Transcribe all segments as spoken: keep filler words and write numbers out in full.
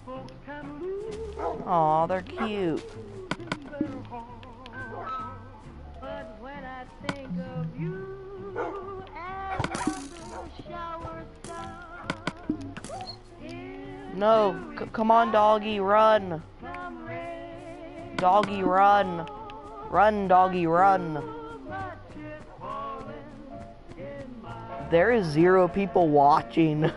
Aw, they're cute. But when I think of you and the shower starts, No, c come on, doggy, run. Doggy, run. Run, doggy, run. There is zero people watching.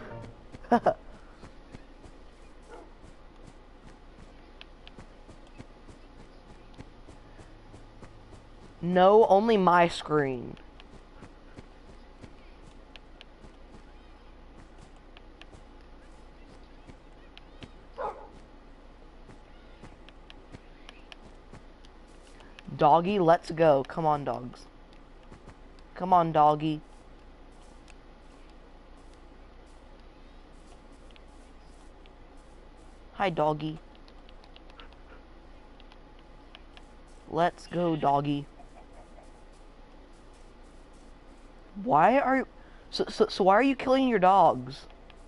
No, only my screen. Doggy, let's go. Come on, dogs. Come on, doggy. Hi, doggy. Let's go, doggy. Why are you... So, so, so why are you killing your dogs?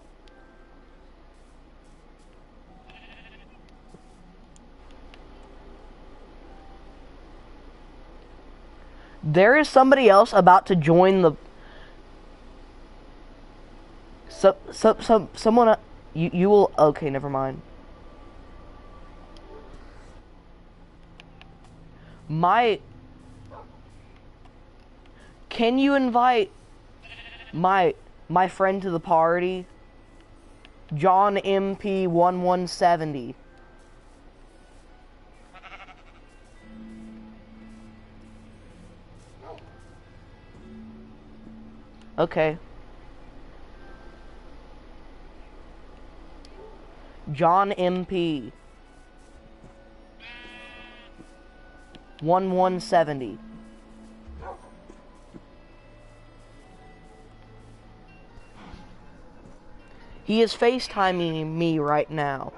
There is somebody else about to join the... So, so, so, someone... Uh, you, you will... Okay, never mind. My... Can you invite my my friend to the party? John M P one one seven zero. Okay. John M P one one seven zero. He is FaceTiming me right now.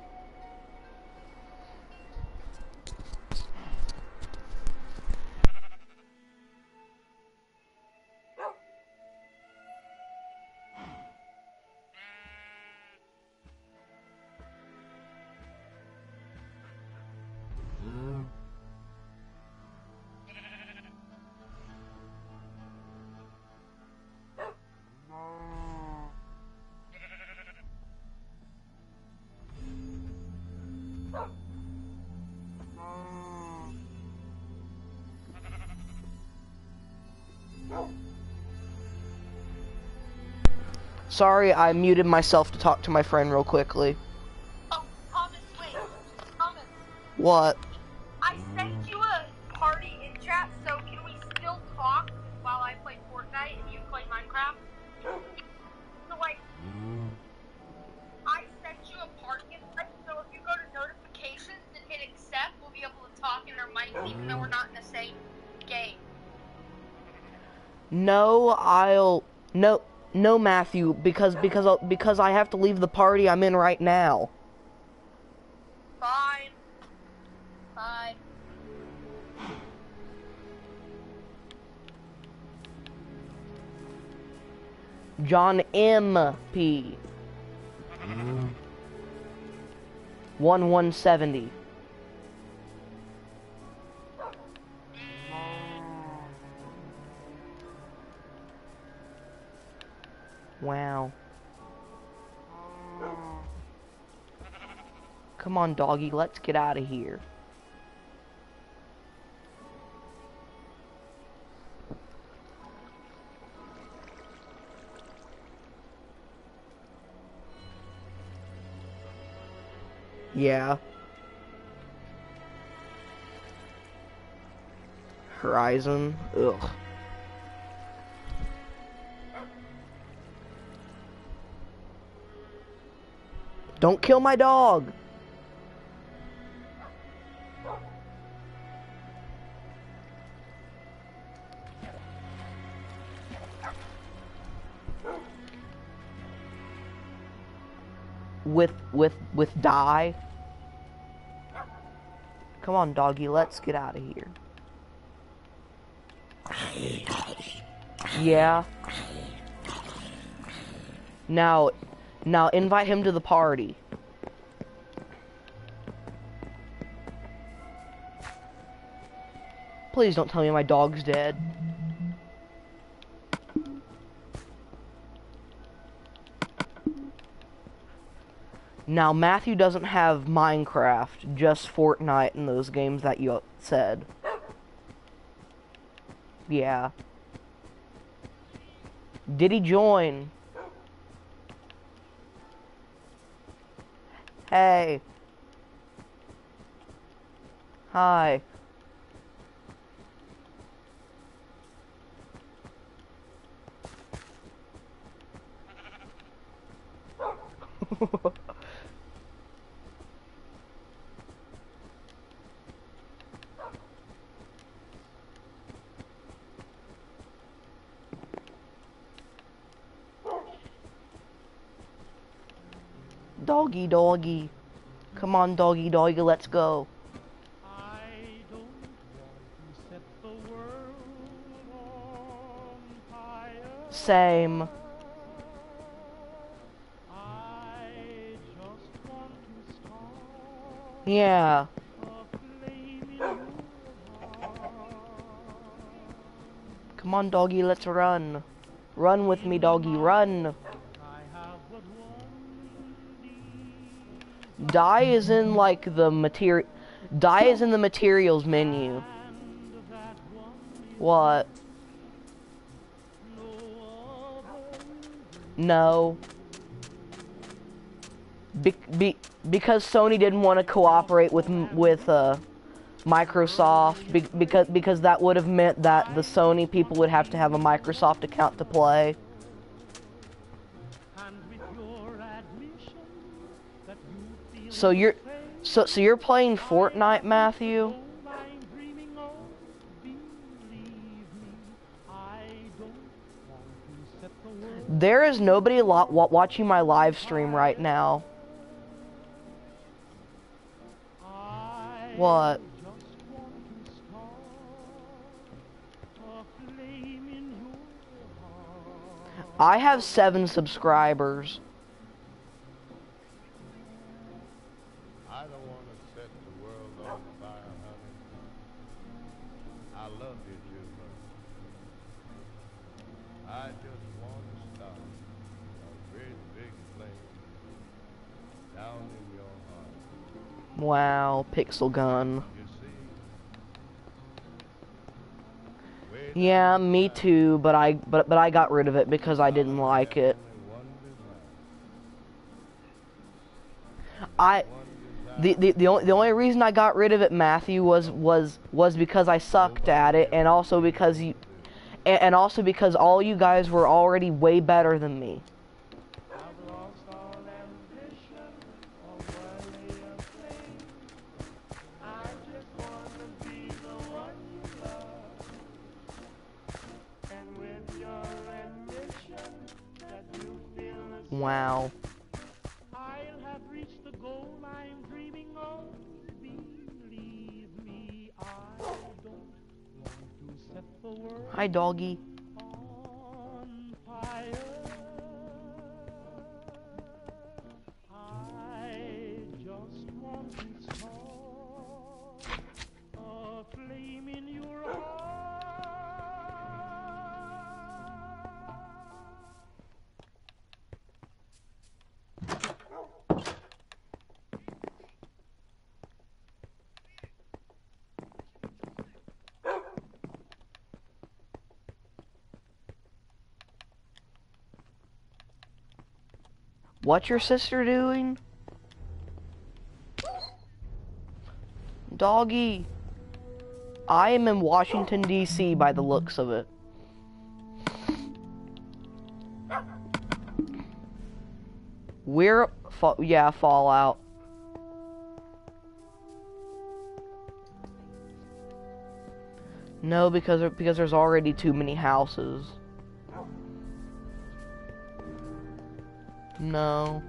Sorry, I muted myself to talk to my friend real quickly. Oh, Thomas, wait. Thomas. What? I sent you a party in chat, so can we still talk while I play Fortnite and you play Minecraft? So, like, I sent you a party invite, so if you go to notifications and hit accept, we'll be able to talk in our mics even though we're not in the same game. No, I'll... No... No, Matthew, because because I'll, because I have to leave the party I'm in right now. Fine. Fine. John M P one one seven zero. Wow. Come on, doggy, let's get out of here. Yeah. Horizon. Ugh. Don't kill my dog. With with with die. Come on, doggy, let's get out of here. Yeah. Now, now invite him to the party. Please don't tell me my dog's dead. Now, Matthew doesn't have Minecraft, just Fortnite and those games that you said. Yeah. Did he join? Hey. Hi. Doggy, doggy. Come on, doggy, doggy, let's go. I don't want to set the world on fire. Same. I just want to start Yeah. a flame in your heart. Come on, doggy, let's run. Run with me, doggy, run. I have but one desire, Die is in, like, the material... Die is in the materials menu. and that one is What? no other. No. Be be because Sony didn't want to cooperate with m- with uh, Microsoft be because because that would have meant that the Sony people would have to have a Microsoft account to play. And with your admission that you feel So you're so so you're playing Fortnite, Matthew? all I'm dreaming of, believe me, I don't want to set the world. There is nobody lo wa watching my live stream right now. I What? just want to start a flame in your heart. I have seven subscribers. I don't want to set the world on fire, honey. I love you too much. I just want to start a great big flame down in your heart. Wow, pixel gun. You see? Way down Yeah, me inside, too, but I but but I got rid of it because I didn't like it. only one desire. I One The, desire. the the only the only reason I got rid of it, Matthew, was was was because I sucked at it, and also because you, and, and also because all you guys were already way better than me. I've lost all ambition or worldly acclaim. I just wanna be the one you love. And with your admission that you feel the same, Wow. I'll have reached the goal I'm dreaming of. Believe me, I don't want to set the world Hi, doggy. on fire. I just want to start a flame in your heart. What's your sister doing? Doggy. I am in Washington, D C by the looks of it. We're, fa yeah, Fallout. No, because there- because there's already too many houses. No.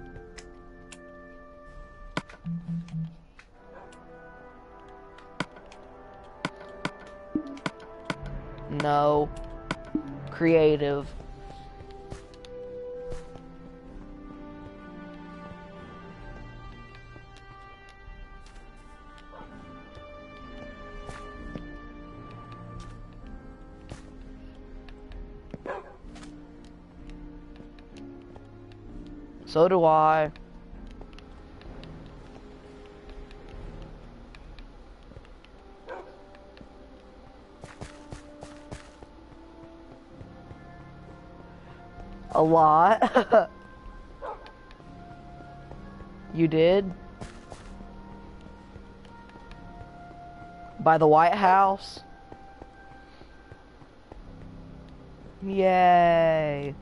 No. Creative. So do I. A lot. You did? By the White House? Yay.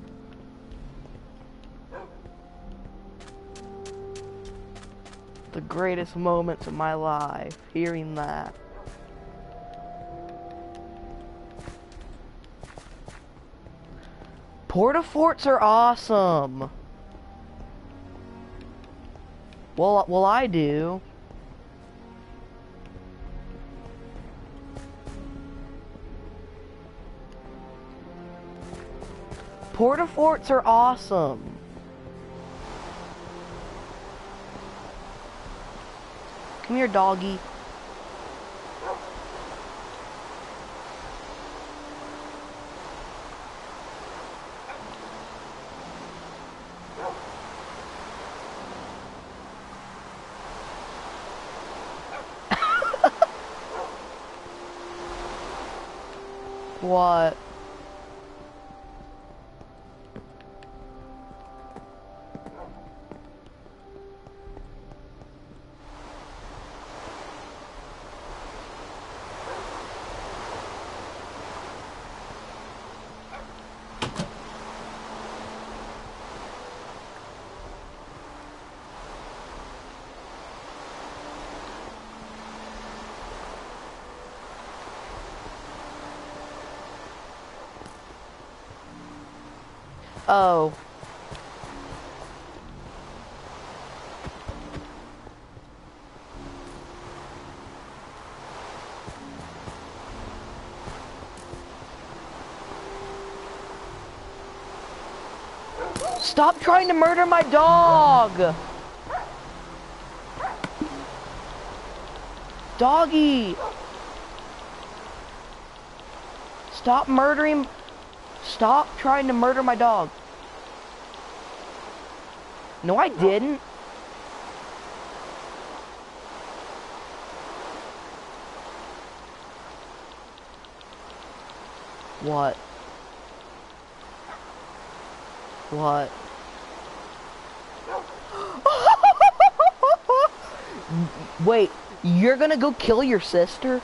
The greatest moments of my life, hearing that. Porta-forts are awesome. Well, well, I do. Porta-forts are awesome. Come here, doggy. What? Oh. Stop trying to murder my dog! Doggy! Stop murdering... Stop trying to murder my dog. No, I didn't. What? What? Wait, you're gonna go kill your sister?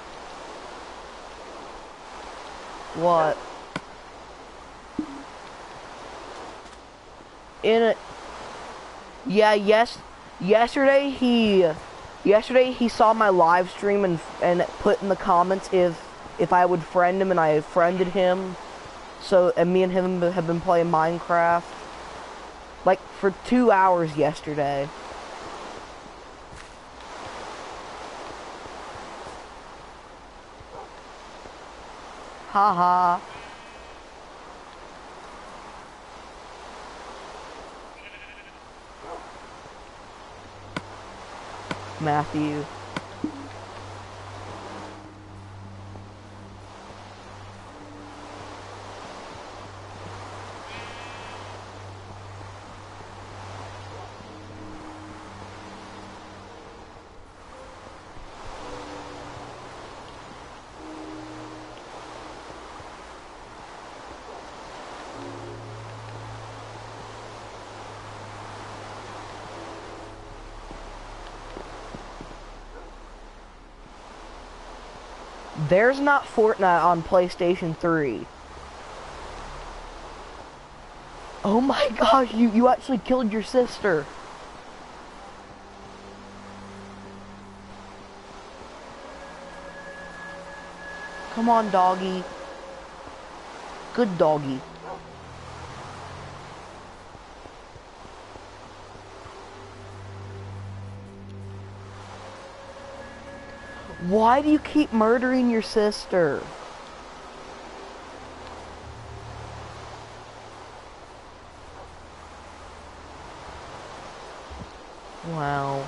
What? In a... Yeah, yes, yesterday he... Yesterday he saw my live stream and and put in the comments if if I would friend him, and I friended him. So, and me and him have been playing Minecraft like for two hours yesterday. Haha. Matthew. There's not Fortnite on PlayStation three. Oh my gosh, you, you actually killed your sister. Come on, doggy. Good doggy. Why do you keep murdering your sister? Wow.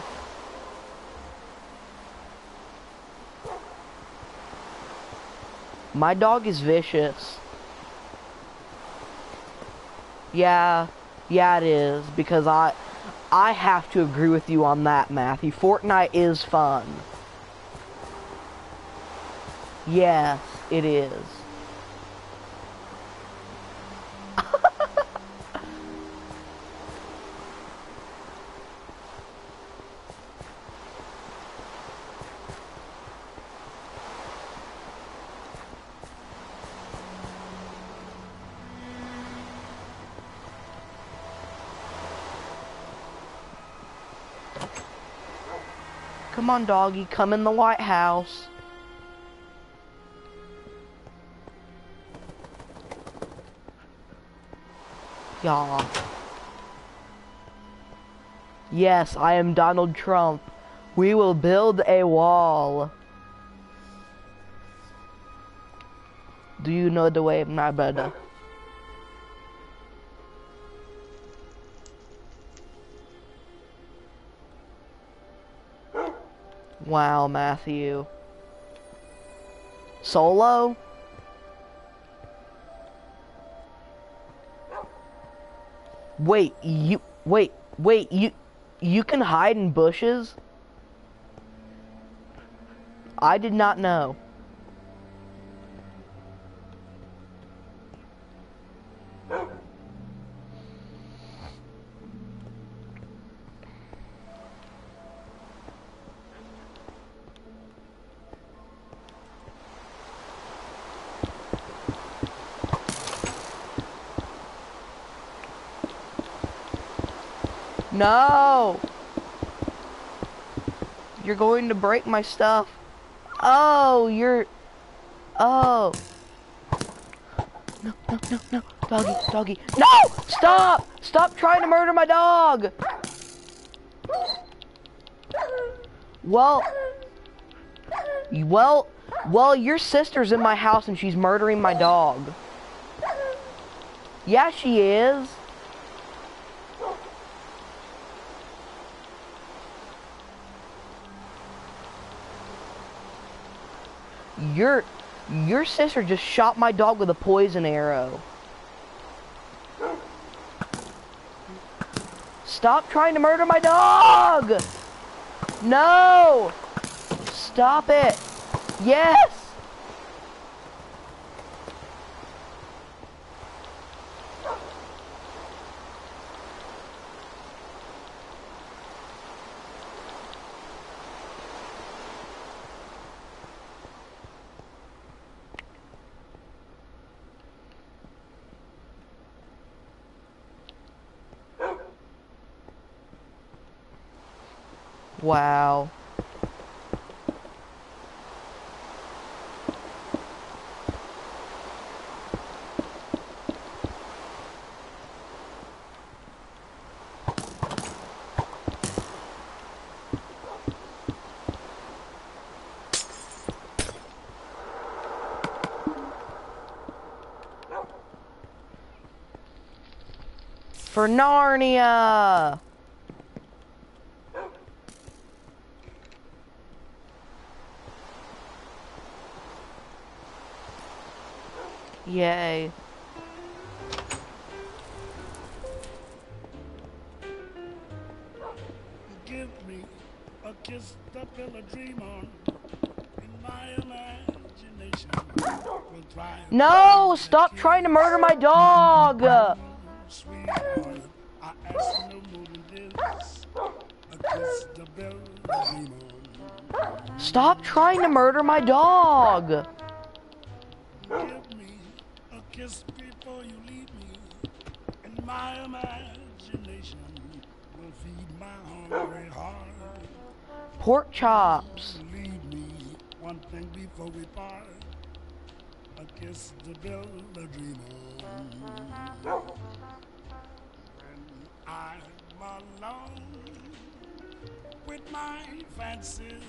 My dog is vicious. Yeah, Yeah, it is, because I I have to agree with you on that, Matthew. Fortnite is fun. Yes, it is. Come on, doggy, come in the White House. Yeah. Yes, I am Donald Trump. We will build a wall. Do you know the way, my brother? Wow, Matthew. Solo? Wait, you wait, wait, you you can hide in bushes? I did not know. No! You're going to break my stuff. Oh, you're... Oh. No, no, no, no. Doggy, doggy. No! Stop! Stop trying to murder my dog! Well... Well... Well, your sister's in my house and she's murdering my dog. Yeah, she is. Your, your sister just shot my dog with a poison arrow. Stop trying to murder my dog! No! Stop it! Yes! Wow. For Narnia! Yay. Give me a kiss to fill a dream on. In my imagination will thrive. No! Stop trying to murder my dog! Sweetheart, I ask no more than this. A kiss to build a dream on. Stop trying to murder my dog! Give me a kiss before you leave me. And my imagination will feed my hungry heart. Pork chops. Leave me one thing before we part. A kiss to build a dream on. When I'm alone with my fancies,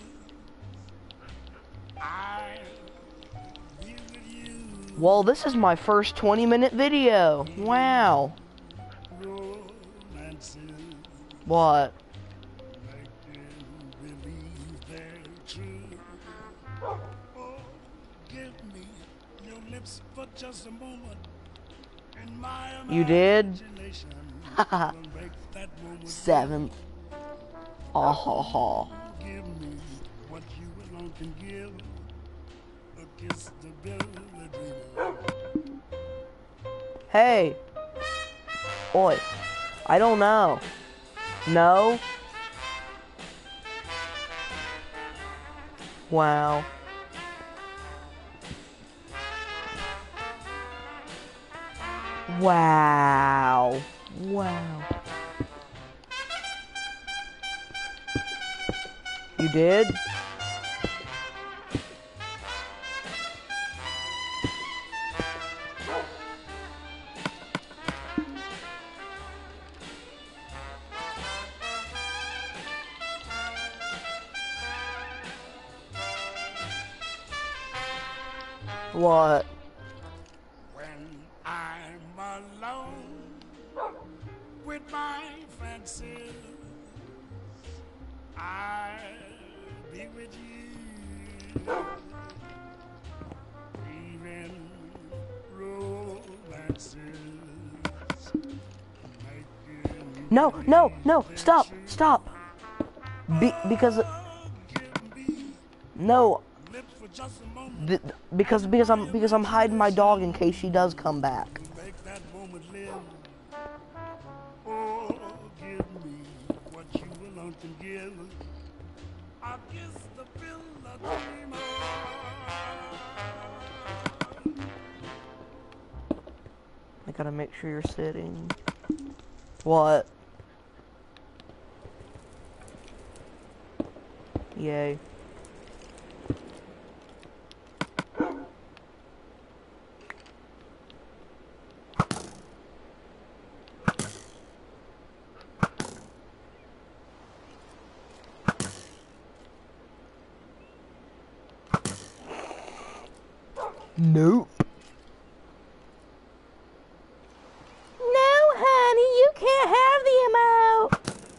I be with you. Well, this is my first twenty minute video. Wow. Romances What? making believe they're true. Oh, give me your lips for just a moment, And my You did? imagination will make that moment Seventh. Ah ha ha. give me what you alone can give. A kiss to build a dream. Hey. Oi. I don't know. No? Wow. Wow. Wow. You did? What? When I'm alone with my fancies, I'll be with you. Even romances. Making No, no, no, stop, stop. Be because give me no, lips for just a moment. th because because I'm because I'm hiding my dog in case she does come back. Make that moment live. Oh, give me what you alone can give. I kiss the fill of dreamer. I gotta make sure you're sitting. What? Yay. Nope. No, honey, you can't have the emote.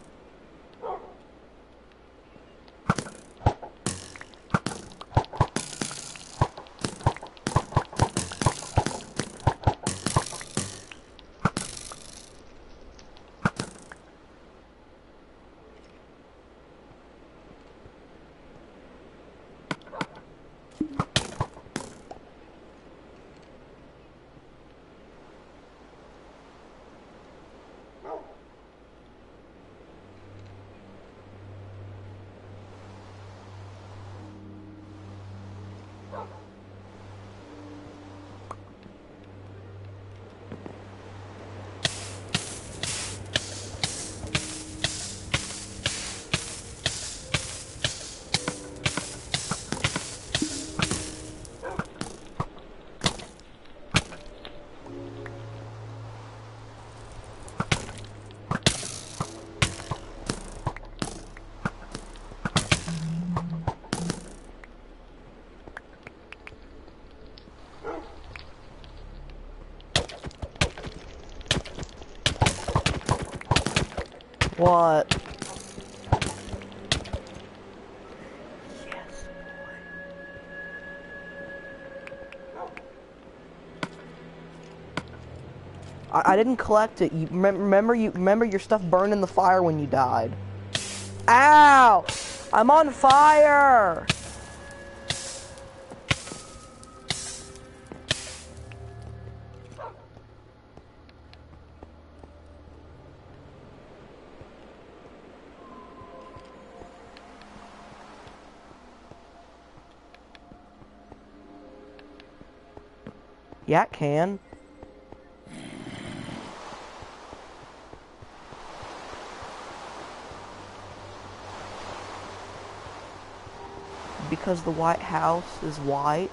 What? Yes, boy. I, I didn't collect it. You rem remember you remember your stuff burned in the fire when you died. Ow! I'm on fire! Yeah, it can. Because the White House is white?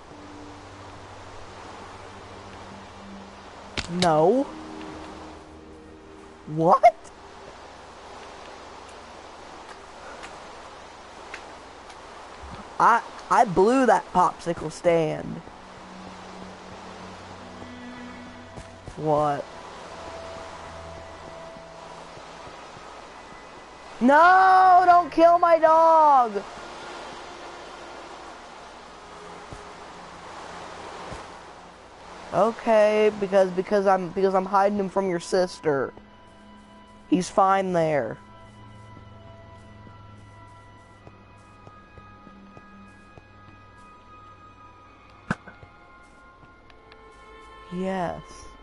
No. What? I I blew that popsicle stand. What? No, don't kill my dog. Okay, because because I'm because I'm hiding him from your sister. He's fine there. Yes.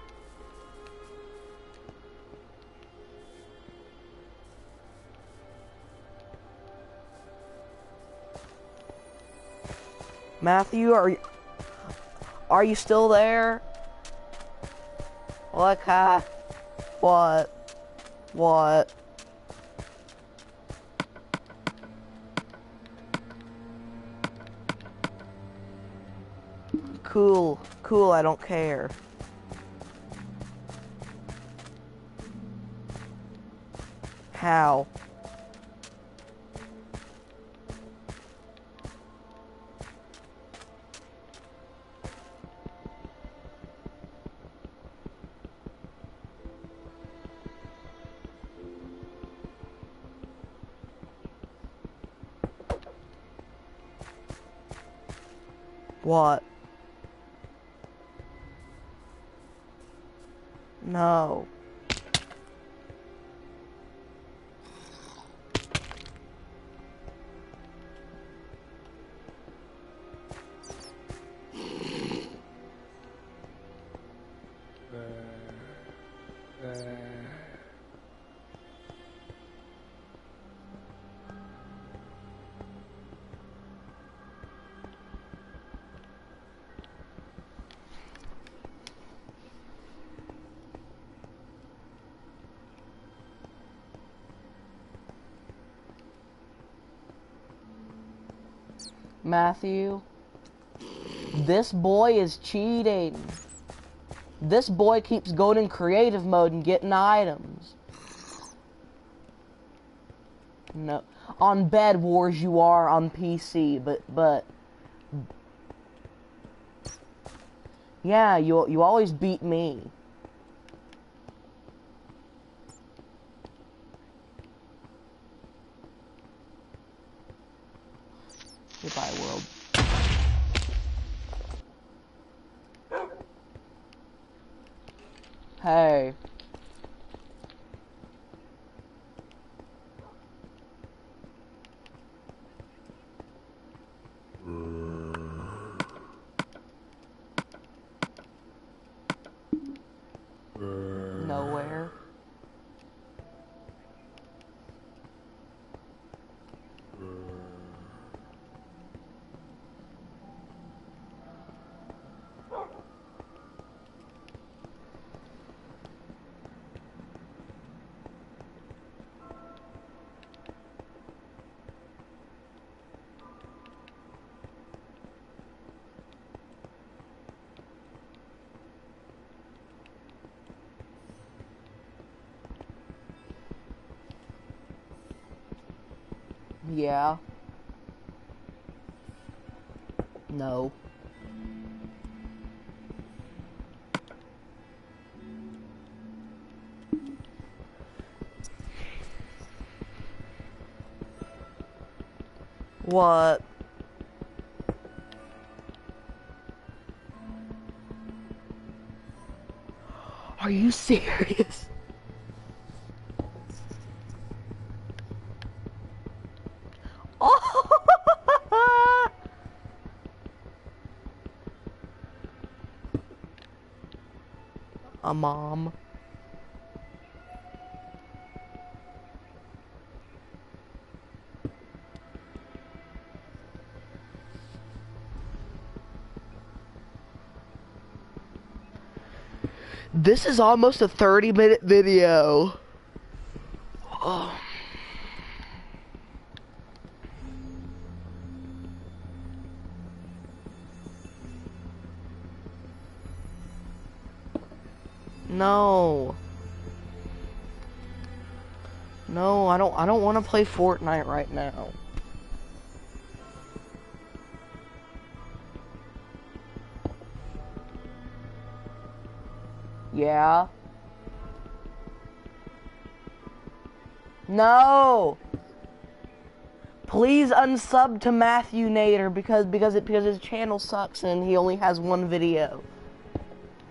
Matthew, are you are you still there? What? Huh? What? What? Cool, cool, I don't care. How? What? No. Matthew, this boy is cheating. This boy keeps going in creative mode and getting items. No, on Bed Wars you are on P C, but but yeah, you you always beat me. Goodbye, world. Hey. Nowhere. Yeah. No. What? Are you serious? Oh! A mom. This is almost a thirty minute video. Oh. No. No, I don't I don't want to play Fortnite right now. Yeah. No. Please unsub to Matthew Nader because because it because his channel sucks and he only has one video.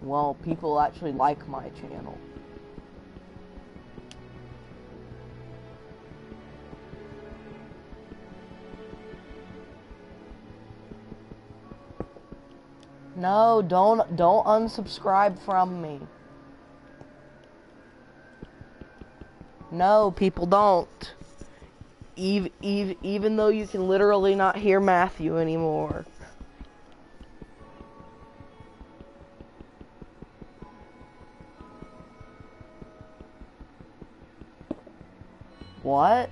Well, people actually like my channel. No, don't don't unsubscribe from me. No, people don't. Even, even, even though you can literally not hear Matthew anymore. What?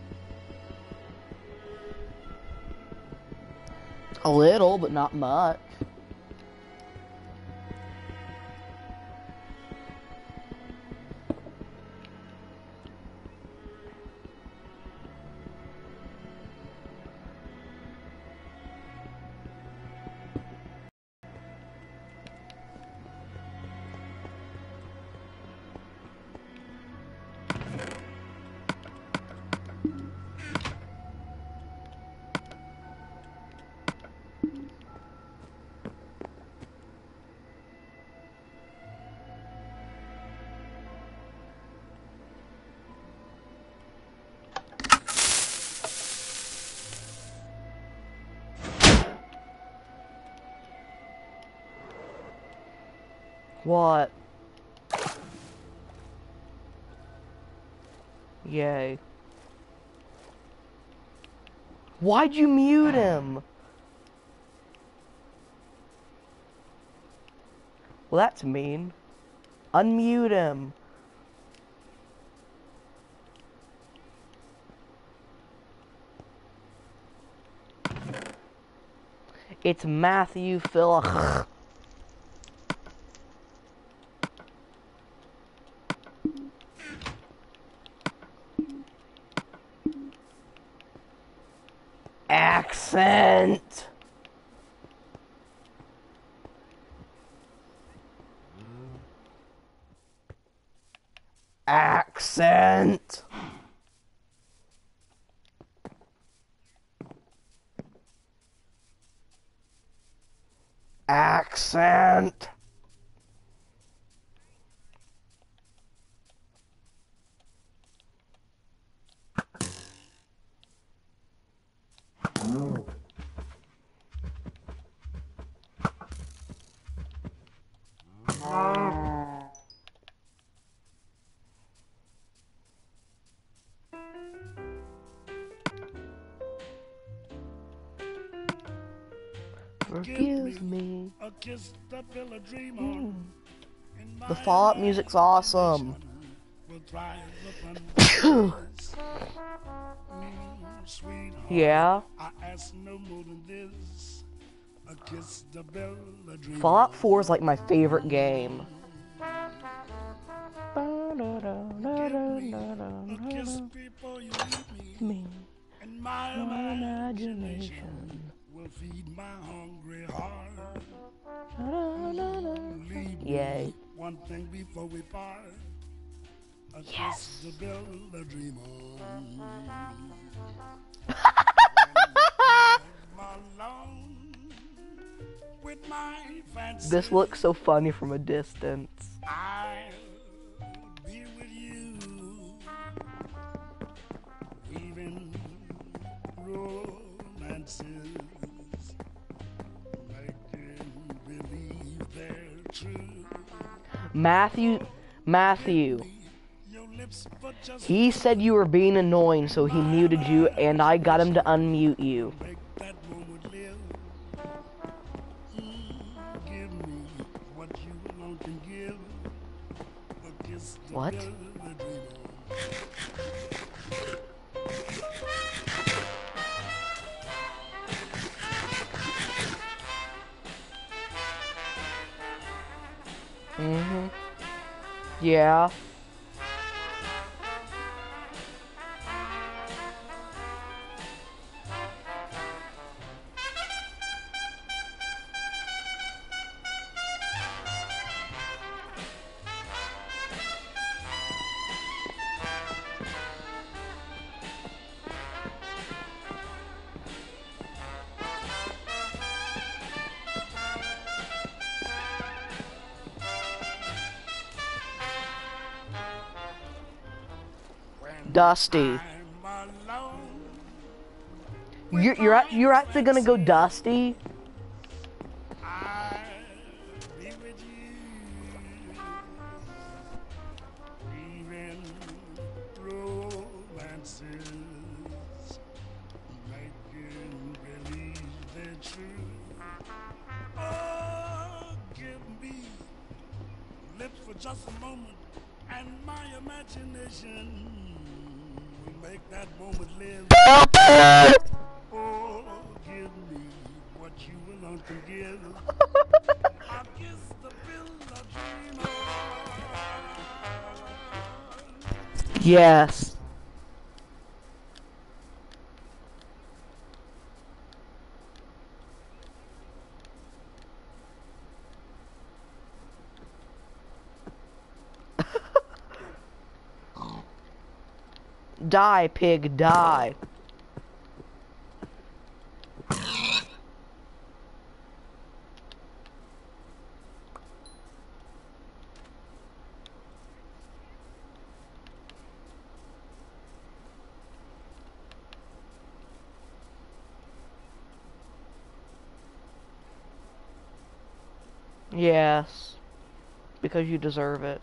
A little, but not much. What? Yay. Why'd you mute him? Well, that's mean. Unmute him. It's Matthew Phillip. Accent. Accent. Accent. Forgive me. A kiss to build a dream on. And The my Fallout music's awesome. will thrive upon this. Mm, sweetheart, Yeah. I ask no more than this. A kiss to build a dream Fallout four is like my favorite game. on. A kiss before you leave me. Me, And my my imagination imagination. will feed my hungry heart. Leave Yay. me one thing before we part. A Yes. kiss to build a dream on. I'm alone with my fancy. This looks so funny from a distance. I'll be with you, weaving romances, making believe they're true. Matthew, Matthew, Your lips for just he said you were being annoying, so he muted you, and I got him to unmute you. make that moment live. Mm, give me what you alone can give. A kiss to What? build a dream on. Mm-hmm. Yeah. Dusty. I'm alone. You're you're act- you're actually gonna go Dusty? I'll be with you. Even romances making believe they're true. Oh, give me lips for just a moment, and my imagination will make that moment live. Oh, give me what you alone can give. I'll kiss the pill of dream on. Yes. Die, pig, die. Yes. Because you deserve it.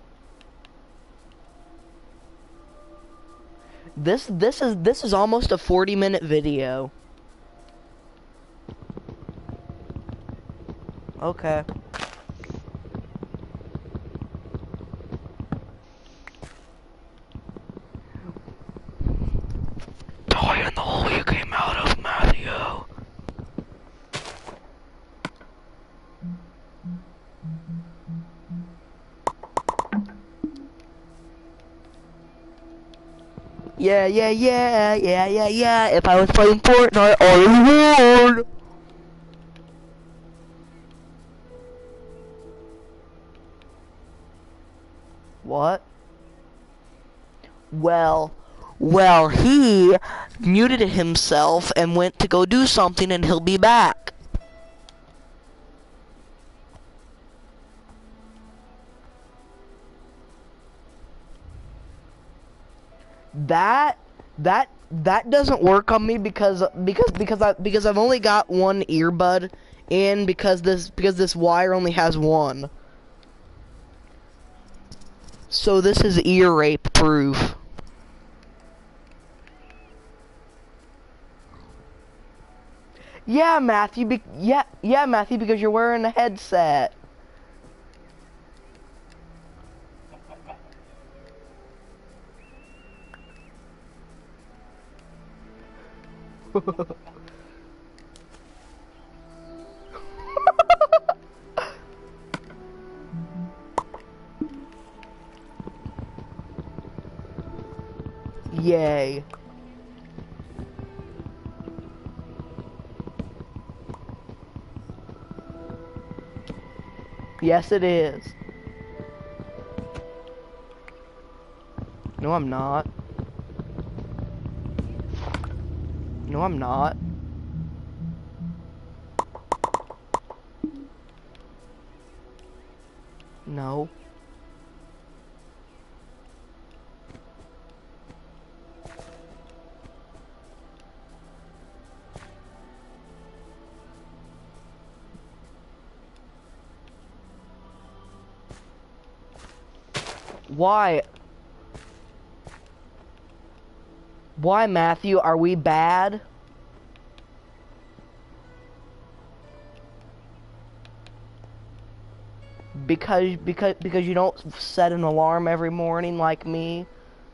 This this is this is almost a forty minute video. Okay. Die in the hole you came out of, Matthew. Yeah, yeah, yeah, yeah, yeah, yeah. If I was playing Fortnite, I would. What? Well, well, he muted himself and went to go do something, and he'll be back. That that that doesn't work on me because because because I because I've only got one earbud in because this because this wire only has one. So this is ear rape proof. Yeah, Matthew. Be yeah, yeah, Matthew, because you're wearing a headset. Yay. Yes, it is. No, I'm not. No, I'm not. No. Why? Why, Matthew? Are we bad? Because because because you don't set an alarm every morning like me.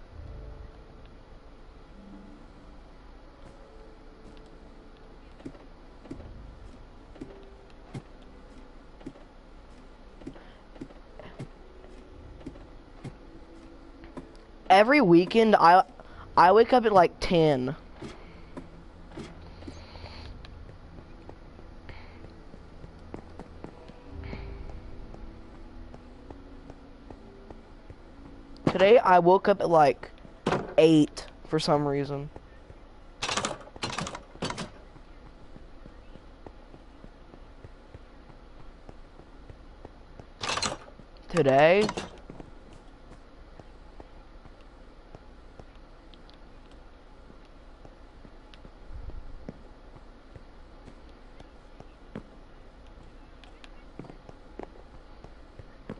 Every weekend I I wake up at like ten. Today I woke up at like eight for some reason. Today?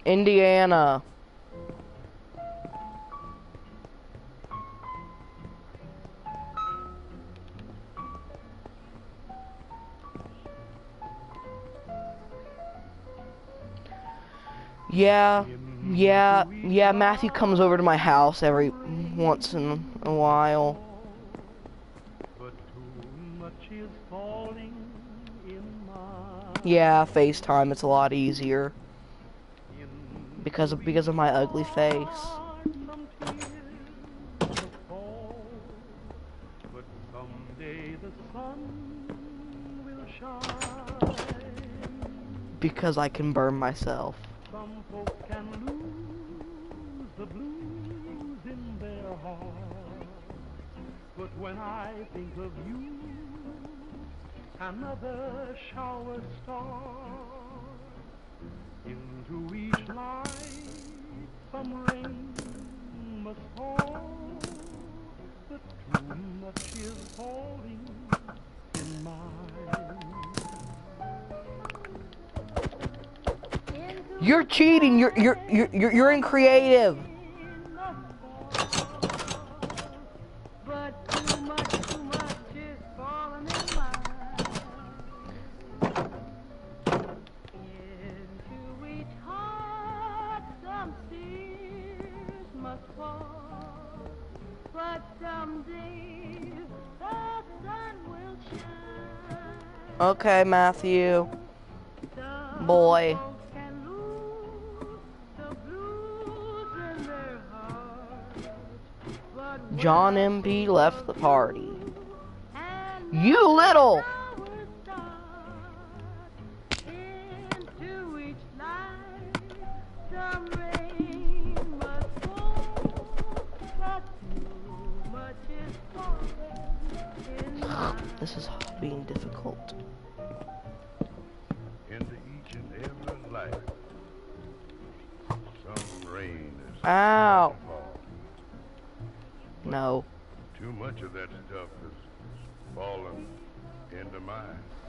Indiana. Yeah, yeah, yeah, Matthew comes over to my house every once in a while. But too much is falling in my Yeah, FaceTime, it's a lot easier. Because of, because of my ugly face. some tears will fall, but someday the sun will shine. Because I can burn myself. Some folk can lose the blues in their hearts, but when I think of you, another shower starts. Into each life some rain must fall, but too much is falling in mine. You're cheating. You're you're you're you're, you're in creative. But too much, too much is falling in line. Into each heart some tears must fall. But someday the sun will shine. Okay, Matthew. Some Boy. folks can lose the blues in their hearts, but when John I M P think left of the party. and You little. flowers start into each life, some rain must fall, but too much is falling in mine. This is being difficult. Into each and every life, some rain is Ow. going to fall. No. Too much of that stuff is falling into mine.